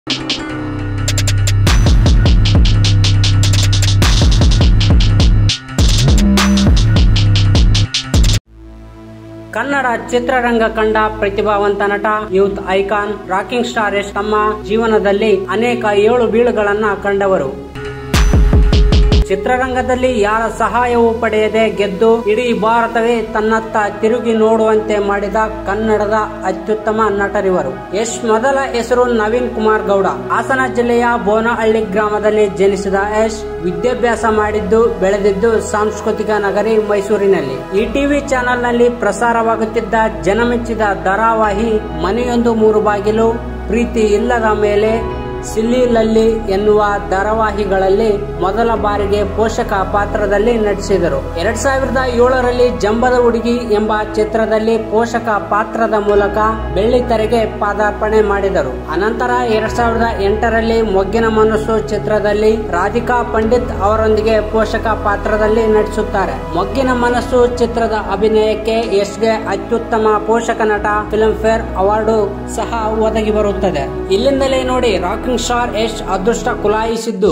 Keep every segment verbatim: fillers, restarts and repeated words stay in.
ಕನ್ನಡ ಚಿತ್ರರಂಗ ಕಂಡ ಪ್ರತಿಭಾವಂತ ನಟ, youth icon, rocking star Yash ತಮ್ಮ ಜೀವನದಲ್ಲಿ ಅನೇಕ ಏಳು ಬೀಳುಗಳನ್ನ ಕಂಡವರು. ಚಿತ್ರರಂಗದಲ್ಲಿ ಯಾರ ಸಹಾಯವೂ ಪಡೆಯದೆ ಗೆದ್ದು ಇಡೀ ಭಾರತವೇ ತನ್ನತ್ತ ತಿರುಗಿ ನೋಡುವಂತೆ ಮಾಡಿದ ಕನ್ನಡದ ಅತ್ಯುತ್ತಮ ನಟರಿವರು. ಯಶ್ ಮೊದಲ ಹೆಸರು ನವೀನ್ ಕುಮಾರ್ ಗೌಡ. ಹಾಸನ ಜಿಲ್ಲೆಯ ಬೋನಹಳ್ಳಿ ಗ್ರಾಮದಲ್ಲಿ ಜನಿಸಿದ ಯಶ್ ವಿದ್ಯಾಭ್ಯಾಸ ಮಾಡಿದ್ದು ಬೆಳೆದಿದ್ದು ಸಾಂಸ್ಕೃತಿಕ ನಗರಿ ಮೈಸೂರಿನಲ್ಲಿ. ಈ ಟಿವಿ ಚಾನೆಲ್ ನಲ್ಲಿ ಪ್ರಸಾರವಾಗುತ್ತಿದ್ದ ಜನಮೆಚ್ಚಿದ ಧಾರಾವಾಹಿ ಮನೆಯೊಂದು ಮೂರು ಬಾಗಿಲು, ಪ್ರೀತಿ ಇಲ್ಲದ ಮೇಲೆ, ಸಿಲ್ಲಿ ಲಲ್ಲಿ ಎನ್ನುವ ಧಾರಾವಾಹಿಗಳಲ್ಲಿ ಮೊದಲ ಬಾರಿಗೆ ಪೋಷಕ ಪಾತ್ರದಲ್ಲಿ ನಟಿಸಿದರು. ಎರಡ್ ಸಾವಿರದ ಏಳರಲ್ಲಿ ಜಂಬದ ಹುಡುಗಿ ಎಂಬ ಚಿತ್ರದಲ್ಲಿ ಪೋಷಕ ಪಾತ್ರದ ಮೂಲಕ ಬೆಳ್ಳಿತೆರೆಗೆ ಪಾದಾರ್ಪಣೆ ಮಾಡಿದರು. ಅನಂತರ ಎರಡ್ ಸಾವಿರದ ಎಂಟರಲ್ಲಿ ಮೊಗ್ಗಿನ ಮನಸ್ಸು ಚಿತ್ರದಲ್ಲಿ ರಾಧಿಕಾ ಪಂಡಿತ್ ಅವರೊಂದಿಗೆ ಪೋಷಕ ಪಾತ್ರದಲ್ಲಿ ನಟಿಸುತ್ತಾರೆ. ಮೊಗ್ಗಿನ ಮನಸ್ಸು ಚಿತ್ರದ ಅಭಿನಯಕ್ಕೆ ಯಶ್ಗೆ ಅತ್ಯುತ್ತಮ ಪೋಷಕ ನಟ ಫಿಲ್ಮ್ ಫೇರ್ ಅವಾರ್ಡು ಸಹ ಒದಗಿ ಬರುತ್ತದೆ. ಇಲ್ಲಿಂದಲೇ ನೋಡಿ ರಾಕಿಂಗ್ ಸ್ಟಾರ್ ಯಶ್ ಅದೃಷ್ಟ ಕುಲಾಯಿಸಿದ್ದು.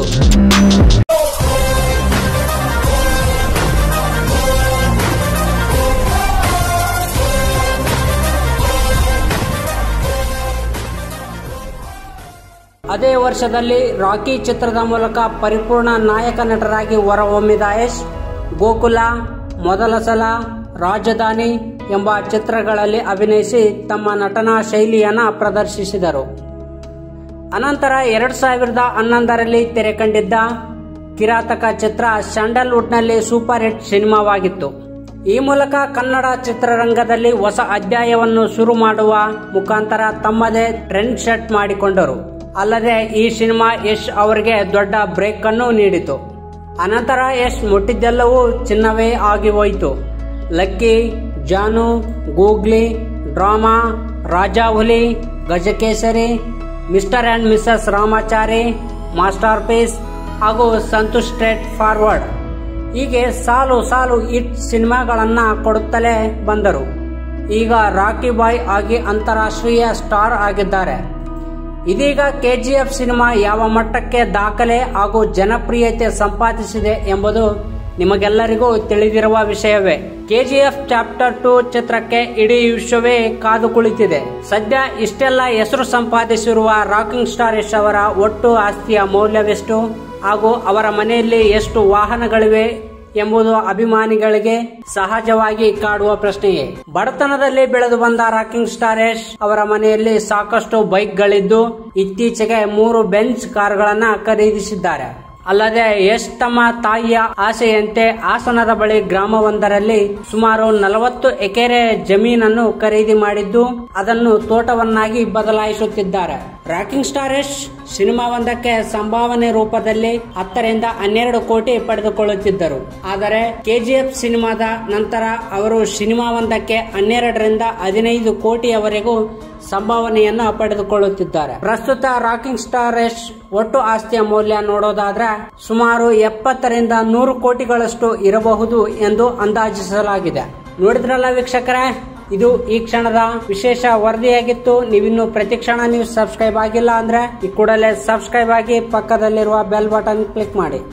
ಅದೇ ವರ್ಷದಲ್ಲಿ ರಾಕಿ ಚಿತ್ರದ ಮೂಲಕ ಪರಿಪೂರ್ಣ ನಾಯಕ ನಟರಾಗಿ ಹೊರಹೊಮ್ಮಿದ ಯಶ್ ಗೋಕುಲ, ಮೊದಲ ಸಲ, ರಾಜಧಾನಿ ಎಂಬ ಚಿತ್ರಗಳಲ್ಲಿ ಅಭಿನಯಿಸಿ ತಮ್ಮ ನಟನಾ ಶೈಲಿಯನ್ನ ಪ್ರದರ್ಶಿಸಿದರು. ಅನಂತರ ಎರಡ್ ಸಾವಿರದ ಹನ್ನೊಂದರಲ್ಲಿ ತೆರೆ ಕಂಡಿದ್ದ ಕಿರಾತಕ ಚಿತ್ರ ಸ್ಯಾಂಡಲ್ವುಡ್ ನಲ್ಲಿ ಸೂಪರ್ ಹಿಟ್ ಸಿನಿಮಾವಾಗಿತ್ತು. ಈ ಮೂಲಕ ಕನ್ನಡ ಚಿತ್ರರಂಗದಲ್ಲಿ ಹೊಸ ಅಧ್ಯಾಯವನ್ನು ಶುರು ಮಾಡುವ ಮುಖಾಂತರ ತಮ್ಮದೇ ಟ್ರೆಂಡ್ ಸೆಟ್ ಮಾಡಿಕೊಂಡರು. ಅಲ್ಲದೆ ಈ ಸಿನಿಮಾ ಯಶ್ ಅವರಿಗೆ ದೊಡ್ಡ ಬ್ರೇಕ್ ಅನ್ನು ನೀಡಿತು. ಅನಂತರ ಯಶ್ ಮುಟ್ಟಿದ್ದೆಲ್ಲವೂ ಚಿನ್ನವೇ ಆಗಿ ಹೋಯಿತು. Lucky, Janu, googly, drama, Raja Huli, Gajakesari, Mr and Mrs Ramachari, masterpiece ಹಾಗೂ ಸಂತೋಷ್ ಸ್ಟ್ರೇಟ್ ಫಾರ್ವರ್ಡ್ ಹೀಗೆ ಸಾಲು ಸಾಲು ಹಿಟ್ ಸಿನಿಮಾಗಳನ್ನ ಕೊಡುತ್ತಲೇ ಬಂದರು. ಈಗ ರಾಕಿ ಬಾಯ್ ಆಗಿ ಅಂತಾರಾಷ್ಟ್ರೀಯ ಸ್ಟಾರ್ ಆಗಿದ್ದಾರೆ. ಇದೀಗ ಕೆಜಿಎಫ್ ಸಿನಿಮಾ ಯಾವ ಮಟ್ಟಕ್ಕೆ ದಾಖಲೆ ಹಾಗೂ ಜನಪ್ರಿಯತೆ ಸಂಪಾದಿಸಿದೆ ಎಂಬುದು ನಿಮಗೆಲ್ಲರಿಗೂ ತಿಳಿದಿರುವ ವಿಷಯವೇ. ಕೆಜಿಎಫ್ ಚಾಪ್ಟರ್ ಟೂ ಚಿತ್ರಕ್ಕೆ ಇಡೀ ವಿಶ್ವವೇ ಕಾದು ಕುಳಿತಿದೆ. ಸದ್ಯ ಇಷ್ಟೆಲ್ಲ ಹೆಸರು ಸಂಪಾದಿಸಿರುವ ರಾಕಿಂಗ್ ಸ್ಟಾರ್ ಯಶ್ ಅವರ ಒಟ್ಟು ಆಸ್ತಿಯ ಮೌಲ್ಯವೆಷ್ಟು ಹಾಗೂ ಅವರ ಮನೆಯಲ್ಲಿ ಎಷ್ಟು ವಾಹನಗಳಿವೆ ಎಂಬುದು ಅಭಿಮಾನಿಗಳಿಗೆ ಸಹಜವಾಗಿ ಕಾಡುವ ಪ್ರಶ್ನೆಯೇ. ಬಡತನದಲ್ಲಿ ಬೆಳೆದು ಬಂದ ರಾಕಿಂಗ್ ಸ್ಟಾರ್ ಯಶ್ ಅವರ ಮನೆಯಲ್ಲಿ ಸಾಕಷ್ಟು ಬೈಕ್ಗಳಿದ್ದು ಇತ್ತೀಚೆಗೆ ಮೂರು ಬೆಂಚ್ ಕಾರುಗಳನ್ನ ಖರೀದಿಸಿದ್ದಾರೆ. ಅಲ್ಲದೆ ಯಶ್ ತಮ್ಮ ತಾಯಿಯ ಆಸೆಯಂತೆ ಹಾಸನದ ಬಳಿ ಗ್ರಾಮವೊಂದರಲ್ಲಿ ಸುಮಾರು ನಲವತ್ತು ಎಕರೆ ಜಮೀನನ್ನು ಖರೀದಿ ಮಾಡಿದ್ದು ಅದನ್ನು ತೋಟವನ್ನಾಗಿ ಬದಲಾಯಿಸುತ್ತಿದ್ದಾರೆ. ರಾಕಿಂಗ್ ಸ್ಟಾರ್ ಯಶ್ ಸಿನಿಮಾವೊಂದಕ್ಕೆ ಸಂಭಾವನೆ ರೂಪದಲ್ಲಿ ಹತ್ತರಿಂದ ಹನ್ನೆರಡು ಕೋಟಿ ಪಡೆದುಕೊಳ್ಳುತ್ತಿದ್ದರು. ಆದರೆ ಕೆಜಿಎಫ್ ಸಿನಿಮಾದ ನಂತರ ಅವರು ಸಿನಿಮಾವೊಂದಕ್ಕೆ ಹನ್ನೆರಡರಿಂದ ಹದಿನೈದು ಕೋಟಿಯವರೆಗೂ ಸಂಭಾವನೆಯನ್ನು ಪಡೆದುಕೊಳ್ಳುತ್ತಿದ್ದಾರೆ. ಪ್ರಸ್ತುತ ರಾಕಿಂಗ್ ಸ್ಟಾರ್ ಯಶ್ ಒಟ್ಟು ಆಸ್ತಿಯ ಮೌಲ್ಯ ನೋಡೋದಾದ್ರೆ ಸುಮಾರು ಎಪ್ಪತ್ತರಿಂದ ನೂರು ಕೋಟಿಗಳಷ್ಟು ಇರಬಹುದು ಎಂದು ಅಂದಾಜಿಸಲಾಗಿದೆ. ನೋಡಿದ್ರಲ್ಲ ವೀಕ್ಷಕರೇ, ಇದು ಈ ಕ್ಷಣದ ವಿಶೇಷ ವರದಿಯಾಗಿತ್ತು. ನೀವಿನ್ನು ಪ್ರತಿಕ್ಷಣ ನೀವು ಸಬ್ಸ್ಕ್ರೈಬ್ ಆಗಿಲ್ಲ ಅಂದ್ರೆ ಈ ಕೂಡಲೇ ಸಬ್ಸ್ಕ್ರೈಬ್ ಆಗಿ ಪಕ್ಕದಲ್ಲಿರುವ ಬೆಲ್ ಬಟನ್ ಕ್ಲಿಕ್ ಮಾಡಿ.